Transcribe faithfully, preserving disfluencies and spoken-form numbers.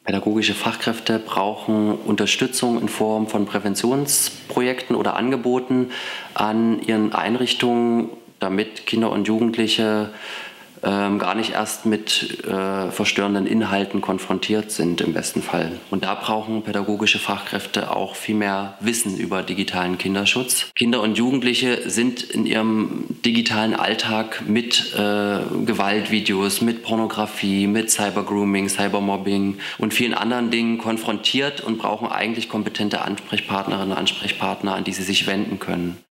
Pädagogische Fachkräfte brauchen Unterstützung in Form von Präventionsprojekten oder Angeboten an ihren Einrichtungen, damit Kinder und Jugendliche ähm, gar nicht erst mit äh, verstörenden Inhalten konfrontiert sind im besten Fall. Und da brauchen pädagogische Fachkräfte auch viel mehr Wissen über digitalen Kinderschutz. Kinder und Jugendliche sind in ihrem digitalen Alltag mit äh, Gewaltvideos, mit Pornografie, mit Cybergrooming, Cybermobbing und vielen anderen Dingen konfrontiert und brauchen eigentlich kompetente Ansprechpartnerinnen und Ansprechpartner, an die sie sich wenden können.